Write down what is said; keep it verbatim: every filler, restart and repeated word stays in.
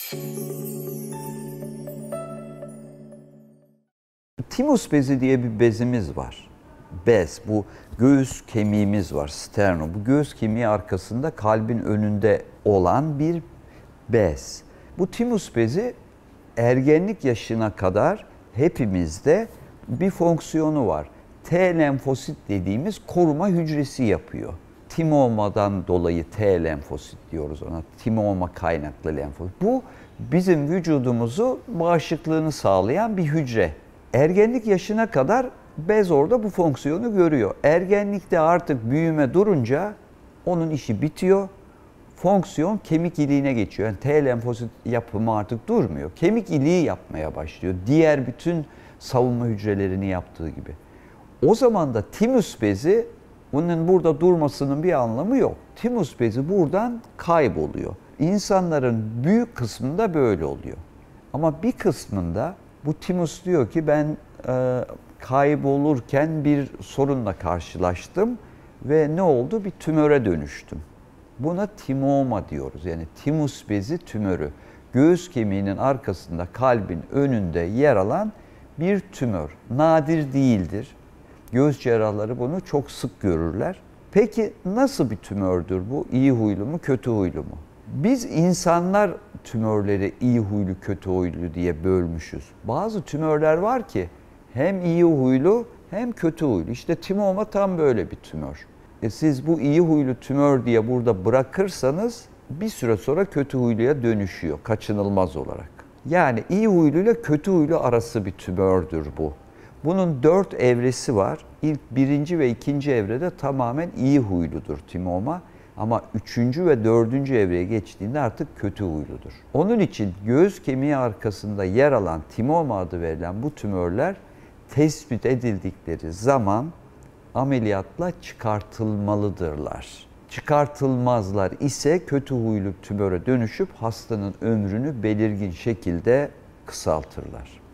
Timus bezi diye bir bezimiz var. Bez, bu göğüs kemiğimiz var, sternum. Bu göğüs kemiği arkasında kalbin önünde olan bir bez. Bu timus bezi ergenlik yaşına kadar hepimizde bir fonksiyonu var. T lenfosit dediğimiz koruma hücresi yapıyor. Timoma'dan dolayı T lenfosit diyoruz ona. Timoma kaynaklı lenfosit. Bu bizim vücudumuzu bağışıklığını sağlayan bir hücre. Ergenlik yaşına kadar bez orada bu fonksiyonu görüyor. Ergenlikte artık büyüme durunca onun işi bitiyor. Fonksiyon kemik iliğine geçiyor. Yani T lenfosit yapımı artık durmuyor. Kemik iliği yapmaya başlıyor. Diğer bütün savunma hücrelerini yaptığı gibi. O zaman da timus bezi, bunun burada durmasının bir anlamı yok. Timus bezi buradan kayboluyor. İnsanların büyük kısmında böyle oluyor. Ama bir kısmında bu timus diyor ki ben e, kaybolurken bir sorunla karşılaştım ve ne oldu? Bir tümöre dönüştüm. Buna timoma diyoruz. Yani timus bezi tümörü. Göğüs kemiğinin arkasında kalbin önünde yer alan bir tümör. Nadir değildir. Göğüs cerrahları bunu çok sık görürler. Peki nasıl bir tümördür bu? İyi huylu mu, kötü huylu mu? Biz insanlar tümörleri iyi huylu, kötü huylu diye bölmüşüz. Bazı tümörler var ki hem iyi huylu hem kötü huylu. İşte timoma tam böyle bir tümör. E siz bu iyi huylu tümör diye burada bırakırsanız bir süre sonra kötü huyluya dönüşüyor kaçınılmaz olarak. Yani iyi huylu ile kötü huylu arası bir tümördür bu. Bunun dört evresi var. İlk birinci ve ikinci evrede tamamen iyi huyludur timoma. Ama üçüncü ve dördüncü evreye geçtiğinde artık kötü huyludur. Onun için göğüs kemiği arkasında yer alan timoma adı verilen bu tümörler tespit edildikleri zaman ameliyatla çıkartılmalıdırlar. Çıkartılmazlar ise kötü huylu tümöre dönüşüp hastanın ömrünü belirgin şekilde kısaltırlar.